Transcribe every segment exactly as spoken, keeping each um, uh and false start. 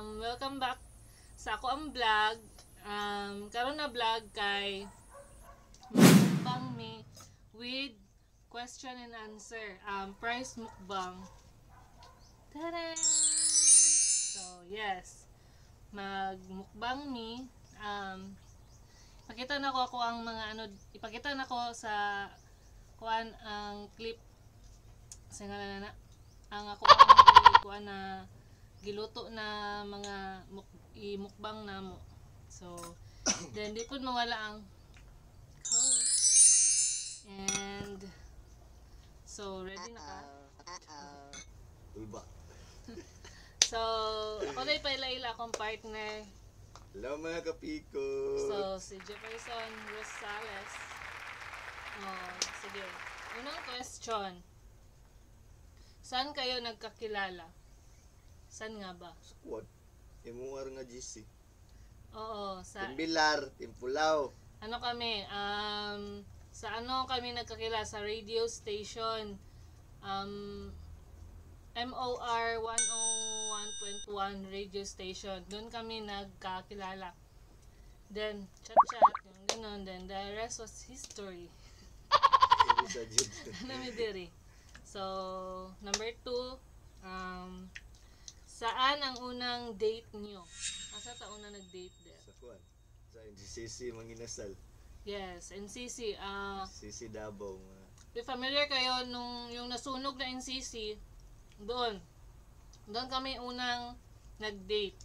Um, welcome back sa ako ang vlog. Um, karon na vlog kay mukbang me with question and answer. Um, price mukbang. Tada! So, yes. Magmukbang me. Um, ipakita na ko ako ang mga ano, ipakita na ko sa kuan ang clip sa nga na, na ang ako ang kuan na giluto na mga muk, i-mukbang na mo. So, then di po mawala ang coke. And, so, ready na ka? Ulba. So, ako na ipaila-ila akong partner. Hello mga kapiko. So, si Jefferson Rosales. Oh, sige. Unang question. Saan kayo nagkakilala? Saan nga ba? Squad. Imuar nga G C. Oo, sa Timbilar, Timpulaw. ano kami, um, sa ano kami nagkakilala sa radio station. Um, M O R one oh one point one radio station. Doon kami nagkakilala. Then, chat-chat, yung ganun. Then, the rest was history. Iri sa Jud. Ano mi diri? So, number two, um, saan ang unang date nyo? Asa ta una nag-date there? Sa kuan. Sa N C C Manginasal. Yes, N C C. Ah, C C Davao. Mga. uh, familiar kayo nung yung nasunog na N C C, doon. Doon kami unang nag-date.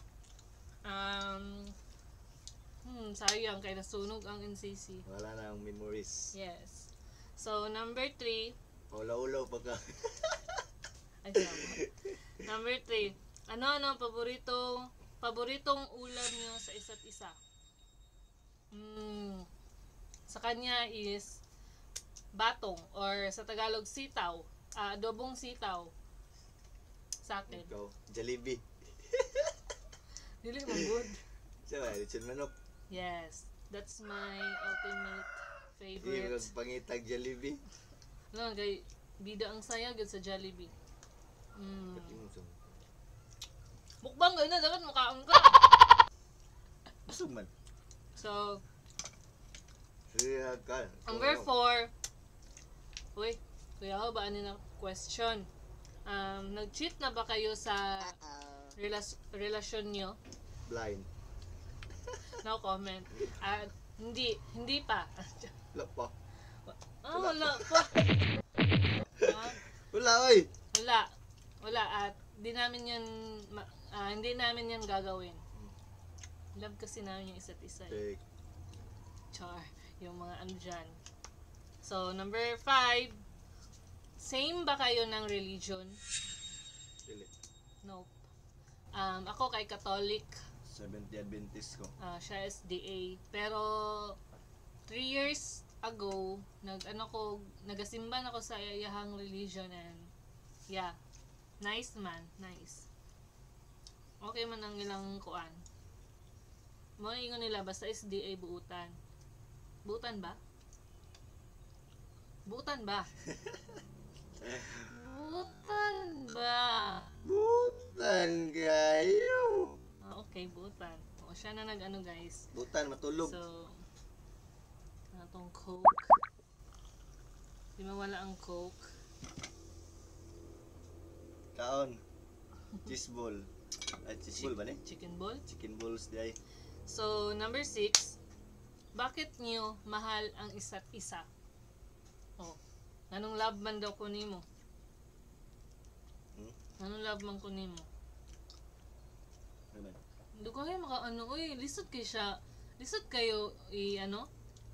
Um, hmm, sayang kay nasunog ang N C C. Wala na ang memories. Yes. So, number three, Ulaw-ulaw pa ka. ay, sama. Number three, ano-ano ang paboritong, paboritong ulam nyo sa isa't isa? Mm, sa kanya is batong or sa Tagalog sitaw, uh, adobong sitaw. Sa akin. Ikaw, Jollibee. Dili mo good. Siya ba, lechon manok. Yes, that's my ultimate Hindi favorite. mo pangitag Jollibee. Ano, kay bida ang saya gud sa Jollibee. Mm. Pati mo sa Mukbang gano'n na, dapat mukhaon ka. busog man. So, Siya ka. number four. Uy, kuya ako ba ano na question? Um, nag-cheat na ba kayo sa relas relasyon nyo? Blind. No comment. Ah, hindi, hindi pa. Wala pa. Ah, wala pa. Ah, Wala oy. wala. Wala. At di namin yan, ma- ah, hindi namin yan gagawin. Love kasi namin yung isa't isa. Eh. Take. Char. Yung mga ano dyan. So, number five. Same ba kayo ng religion? Dili. Nope. Um, ako kay Catholic. Seventh Adventist ko. Uh, siya S D A. Pero, three years ago, nag, ano ko, nagasimban ako sa iyahang religion and, yeah. Nice man. Nice. Okay man ang ilang kuan. Mga ingon nila, basta S D A buutan. Buutan ba? Buutan ba? Buutan ba? Butan kayo. Ah, okay, buutan. O, siya na nag-ano guys. Butan matulog. So, natong Coke. Di mawala ang Coke. Kaon. Cheese ball. Ay, cheese ball ba ni? Chicken ball. Chicken balls day. So, number six. Bakit niyo mahal ang isa't isa? Oh, anong love man daw ko nimo? Hmm? Anong love man ko nimo? Naman. Hindi ko kayo maka ano, uy, lisod kayo siya. Lisod kayo, i ano?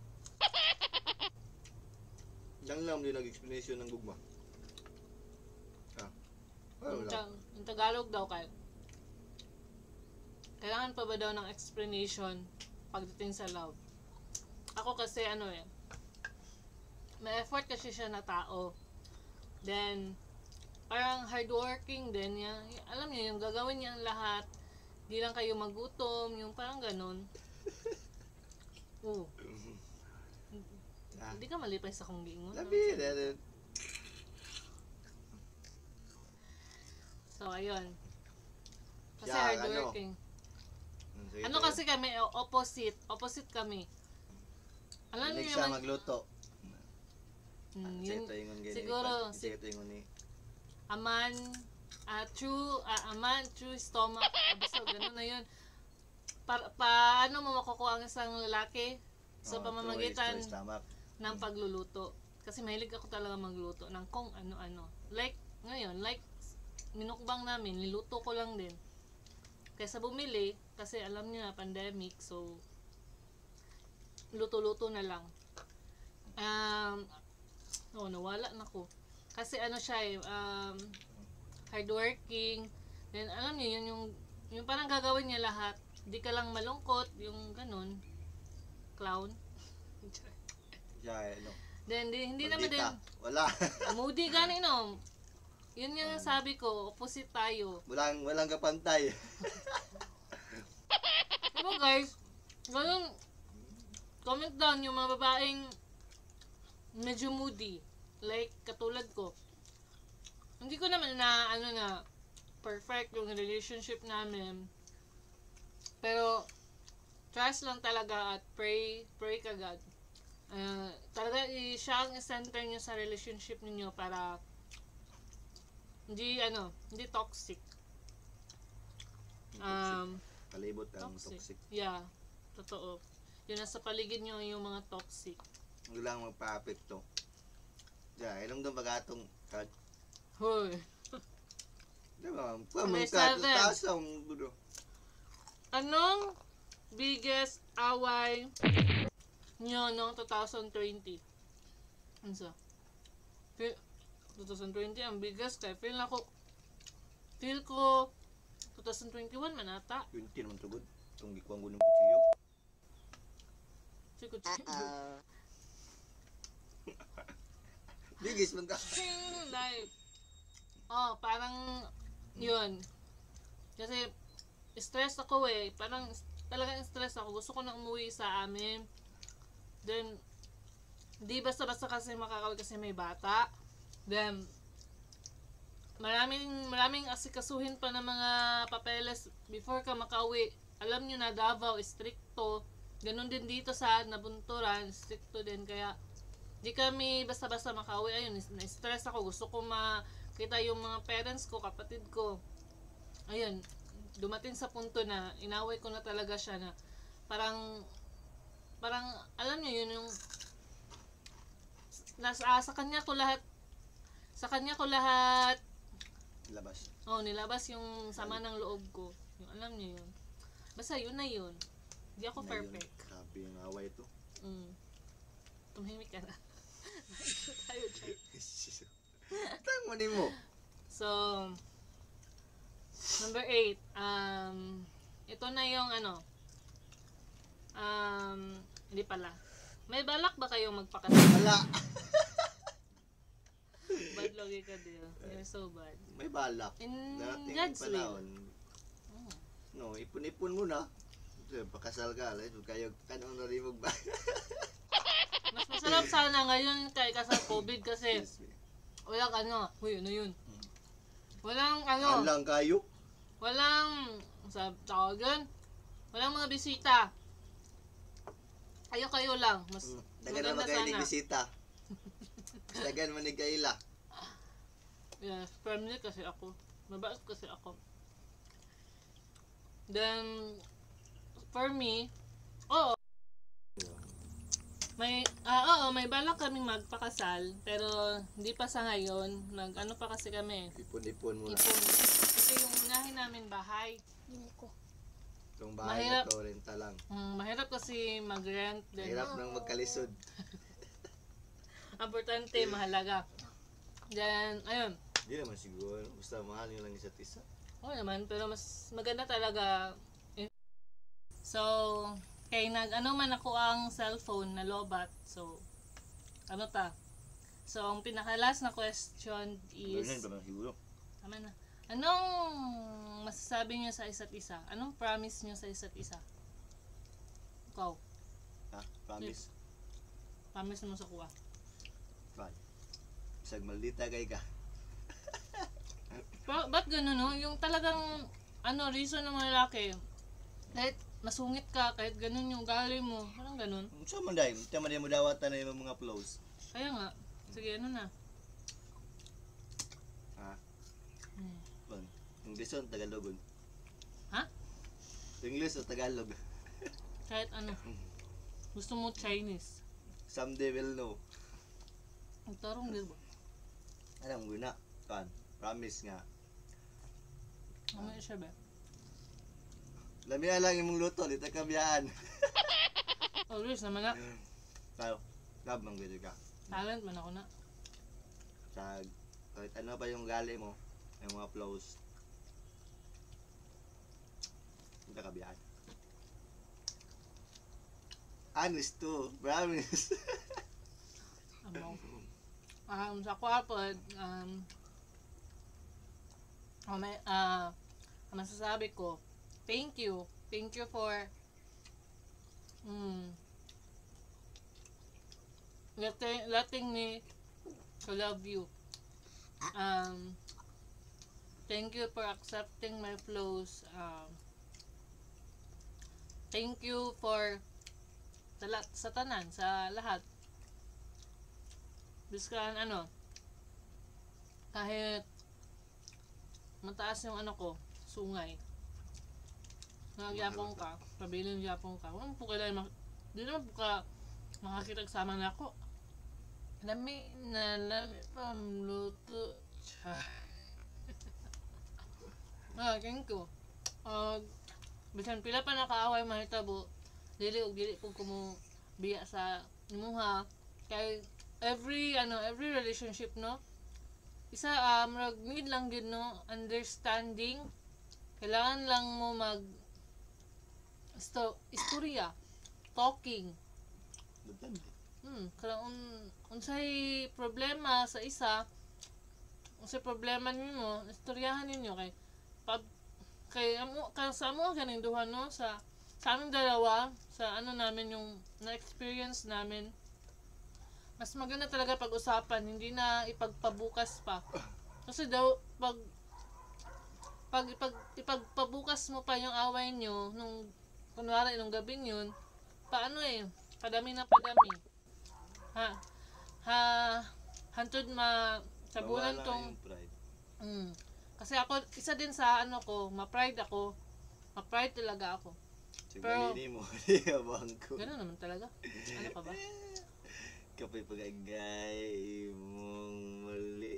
Yang lang din nag-explanation ng gugma. Ah. Wala Yung, wala. ta- yung Tagalog daw kayo. Kailangan pa ba daw ng explanation pagdating sa love? Ako kasi ano eh, may effort kasi siya na tao. Then, parang hardworking din niya. Alam niyo, yung gagawin niya ang lahat. Di lang kayo magutom, yung parang ganun. Oo. Ah. Hindi ka malipay sa kong gingon. Labi, dahil So, ayun. Kasi Siya, hardworking. Mm, sige, Ano tayo. kasi kami, o- opposite. Opposite kami. Alam Mahilig niyo siya naman, magluto. hmm, Sige, yun, ito yung ganyan. siguro, si Sige, ito yung ni. aman, ah, true, ah, aman, true stomach. Ah, basta ganun na yun. Pa, paano mo makukuha ang isang lalaki? Sa Oh, pamamagitan true, true stomach. ng pagluluto. Kasi mahilig ako talaga magluto ng kung ano-ano. Like, ngayon, like, minukbang namin, niluto ko lang din. Kaysa bumili, kasi alam niyo na, pandemic, so, luto-luto na lang. Um, oh, nawala na ko. Kasi ano siya eh, um, hardworking. Then, alam niyo, yun yung, yung parang gagawin niya lahat. Di ka lang malungkot, yung ganun. Clown. Siya, ano. Then, di, hindi naman din, Maldita. Wala. moody gani no. Yun yung sabi ko, opposite tayo. walang, walang kapantay. Diba guys, ganun, comment down yung mga babaeng medyo moody. Like, katulad ko. Hindi ko naman na, ano na, perfect yung relationship namin. Pero, trust lang talaga at pray, pray ka God. Uh, talaga, i- siya ang center nyo sa relationship ninyo para hindi, ano, hindi toxic. Um, Kalibot ang toxic. toxic. Yeah, totoo. Yun nasa paligid nyo yung mga toxic. Huwag lang magpa-apekto. Diyan, ilang doon bagatong kad. Hoy. Diba? May Pamang kad. seven. Taas ang budo. Anong biggest away nyo noong twenty twenty? Ano sa? Feel, twenty twenty ang biggest kaya feel na ko feel ko twenty twenty-one man ata. twenty naman tugod. Itong gikuang gunong kutsilyo. Si Kuchilyo. Bigis man ka. Like, oh, parang yun. Kasi stress ako eh. Parang talagang stress ako. Gusto ko na umuwi sa amin. Then, di basta-basta kasi makakawin kasi may bata. Then, maraming, maraming asikasuhin pa ng mga papeles before ka makauwi. Alam nyo na Davao, stricto. Ganon din dito sa Nabunturan, stricto din. Kaya, di kami basta-basta makauwi. Ayun, na-stress ako. Gusto ko makita yung mga parents ko, kapatid ko. Ayun, dumating sa punto na inaway ko na talaga siya na parang parang alam niyo yun yung nasa ah, sa kanya ko lahat sa kanya ko lahat Labas. oh nilabas yung sama ng loob ko, yung alam niyo yun, basta yun na yun, di ako Na yun. perfect. Grabe yung away to. mm. Tumahimik ka na. Tayo tayo. Tang mo mo. So, number eight, um, ito na yung ano, um, hindi pala. May balak ba kayong magpakasal? Wala. Bad logi ka deal. You're so bad. May balak. In Dating God's will. panahon. Oh. No, ipon-ipon muna. So, pakasal ka. Like, kayo, kanong narimog ba? Mas masarap sana ngayon kay kasal COVID kasi Yes, me. walang ano, huy, ano yun? Walang ano, Alang kayo. walang, sa tawagan, walang mga bisita. Kayo-kayo lang. Mas Dagan maganda naman kayo sana. ni bisita. Dagan man ni kaila. Yeah, family kasi ako. Mabait kasi ako. Then, for me, oo. May, ah, oo, may balak kaming magpakasal. Pero, hindi pa sa ngayon. Nag, ano pa kasi kami. Ipon-ipon muna. Ipon. Kasi yung unahin namin bahay. Itong bahay Mahirap. na to, renta lang. Mm, mahirap kasi mag-rent. Then, Mahirap nang magkalisod. importante, mahalaga. Then, ayun. Hindi naman siguro. Basta mahal nyo lang isa't isa. Oo naman, pero mas maganda talaga. So, kay nag ano man ako ang cellphone na lobat. So, ano ta? So, ang pinaka-last na question is, Ganyan ba man siguro? tama na. Anong masasabi niyo sa isa't isa? Anong promise niyo sa isa't isa? Ikaw, Ha? Promise? promise mo sa kuha. Fine. Isag maldita kay ka. Pero, ba't gano'n no? Yung talagang ano, reason ng mga lalaki, kahit masungit ka, kahit ganun yung ugali mo, parang ganun. Unsa man dai? Unsa man di mo dawatan na yung mga flows. Kaya nga, sige, ano na. Ha? Hmm. Bon. English o Tagalog? Ha? English o Tagalog? Kahit ano. Gusto mo Chinese. Someday we'll know. Ang tarong din ba? Alam mo na. Kan, promise nga. Ano siya ba? Lamiya lang imong luto, dito ka biyaan. Always naman na. Tayo, lab mang video ka. Talent man ako na. Sa kahit ano pa yung gali mo, yung mga flows. Dito ka biyaan. Honest to, promise. Amo. Um, sa kwapod, um, oh, may, ah, ang masasabi ko, thank you. Thank you for mm, letting, letting me to love you. Um, thank you for accepting my flaws. Um, thank you for sa, la- sa tanan, sa lahat. Biskan ano, kahit mataas yung ano ko, sungay. Nagyapong ka, pabiling yapong ka. Wala po kailangan, mak- di naman po ka makakitagsama na ako. Lami na lami pamluto. Ah, thank you. Uh, bisan pila pa nakaaway mahitabo, dili og dili po kumo biya sa imuha. Kay every ano, every relationship no, isa um rag need lang gid no, understanding. Kailangan lang mo mag sto istorya, talking. Butan. Hmm, kaya un unsay problema sa isa, unsay problema ninyo, istoryahan ninyo kay pag kay amo ka sa amo ganing duha no, sa sa aming dalawa, sa ano namin yung na-experience namin. Mas maganda talaga pag-usapan, hindi na ipagpabukas pa. Kasi daw pag pag ipag, ipagpabukas mo pa yung away nyo nung kunwari nung gabi yun, paano eh, padami na padami. Ha, ha, hantod ma, sa bulan Mawala tong, yung pride. mm, kasi ako, isa din sa ano ko, ma-pride ako, ma-pride talaga ako. Pero- Sigmalini mo, di abang ko. Ganun naman talaga. Ano ka ba? Kapay pagagay mong mali.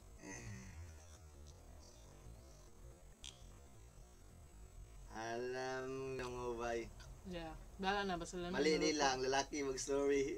Alam ng ubay. Yeah. Bala na ba sila? Mali nila ang lalaki mag-story.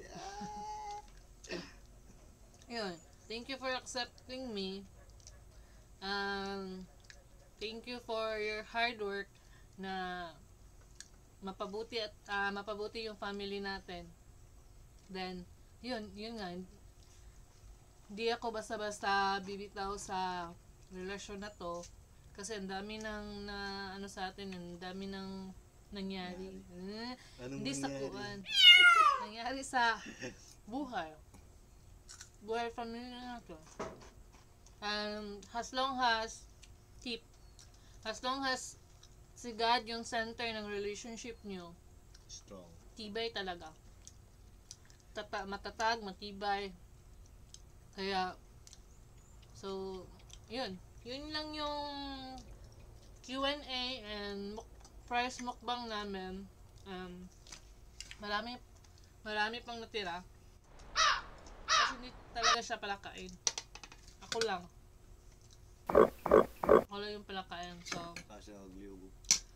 Yun. Thank you for accepting me. Um, thank you for your hard work na mapabuti at ah, mapabuti yung family natin. Then, yun, yun nga. Hindi ako basta-basta bibitaw sa relasyon na to kasi ang dami nang na ano sa atin, ang dami nang nangyari. Eh, Anong hindi sa nangyari? kuwan. Nangyari sa buhay. Buhay pamilya natin. Um, as long as keep as long as si God yung center ng relationship nyo, Strong. tibay talaga. Tata matatag, matibay. Kaya, so, yun. Yun lang yung Q and A and muk price mukbang namin. Um, marami, marami pang natira. Kasi hindi talaga siya palakain. Ako lang. Ako lang yung palakain. So, Kasi nagliubo.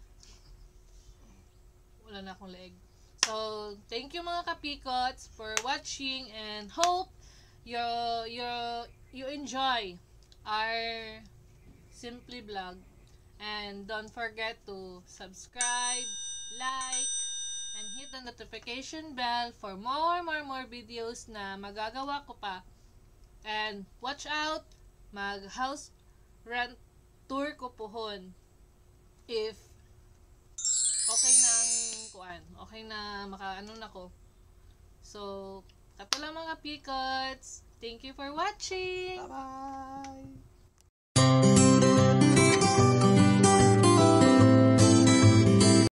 wala na akong leeg. So, thank you mga kapikots for watching and hope you you you enjoy our Simply Vlog. And don't forget to subscribe, like, and hit the notification bell for more, more, more videos na magagawa ko pa. And watch out, mag-house rent tour ko pohon. If okay na ang kuan, okay na makaano na ko. So, kato lang mga pikots. Thank you for watching! Bye-bye!